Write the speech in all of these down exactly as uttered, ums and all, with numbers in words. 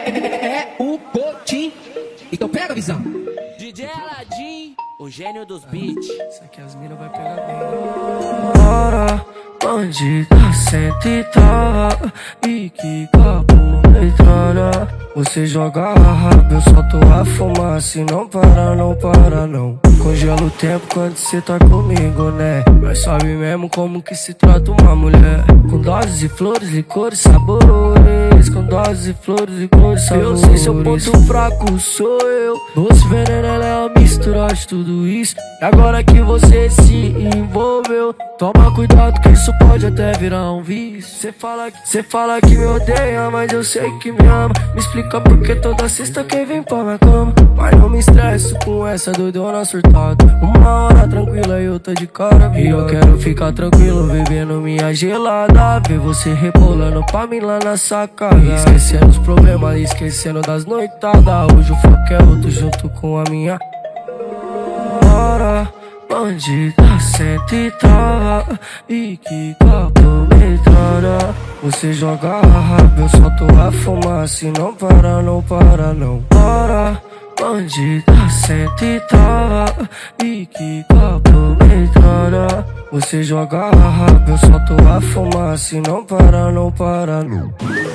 é o Coutinho. Então pega a visão. D J Aladim, o gênio dos beats. Isso aqui as minas vai pegar bem. Bora, bandida, senta e trava. E que capo metralha. Você joga rápido, eu solto a fumaça e não para, não para não. Congela o tempo quando cê tá comigo, né? Mas sabe mesmo como que se trata uma mulher. Com doses de flores, licores, sabores. Com doses de flores, licores, sabores. Eu sei seu ponto fraco, sou eu. Doce veneno, ela é a mistura de tudo isso. E agora que você se envolveu, toma cuidado que isso pode até virar um vício. Cê fala, cê fala que me odeia, mas eu sei que me ama. Me explica porque toda sexta quem vem pra minha cama. Mas não me estresso com essa doidona surtada. Uma hora tranquila e outra de cara. E eu quero ficar tranquilo, bebendo minha gelada. Ver você rebolando pra mim lá na sacada. Esquecendo os problemas, esquecendo das noitadas. Hoje o foco é outro junto com a minha. Bora, bandida, senta e trava. E que capo metralha. Você joga rápido, eu solto a fumaça e não para, não para não. Bora, bandida, senta e trava. E que capo metralha. Você joga rápido, eu solto a fumaça e não para, não para não.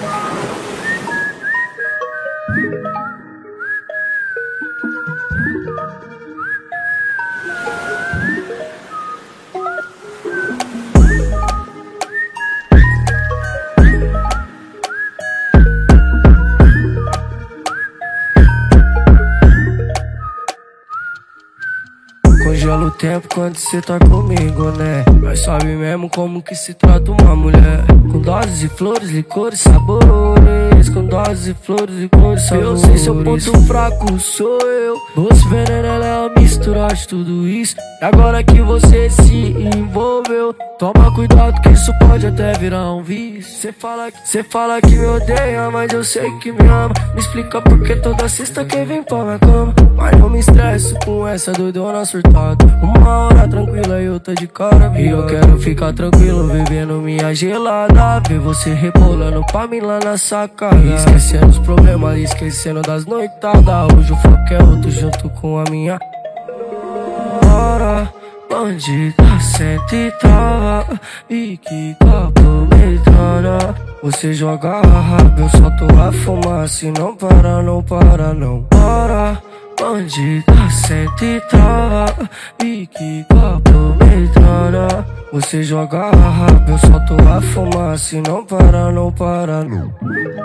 Congela o tempo quando cê tá comigo, né? Mas sabe mesmo como que se trata uma mulher. Com doses de flores, licores, sabores. Com doses de flores, licores, sabores. Eu sei seu ponto fraco, sou eu. Doce veneno, ela é a mistura de tudo isso. E agora que você se envolveu, toma cuidado que isso pode até virar um vício. Cê fala, cê fala que me odeia, mas eu sei que me ama. Me explica porque toda sexta quem vem pra minha cama. Mas não me estresso com essa doidona surtada. Uma hora tranquila e outra de cara. E eu quero ficar tranquilo, bebendo minha gelada. Ver você rebolando pra mim lá na sacada. Esquecendo os problemas, esquecendo das noitadas. Hoje o foco é outro junto com a minha. Bora, bandida, senta e trava. E que capo metralha. Você joga rápido, eu solto a fumaça e não para, não para não. Bora, bandida, senta e trava. E que capo metralha. Você joga rápido, eu solto a fumaça e não para, não para não.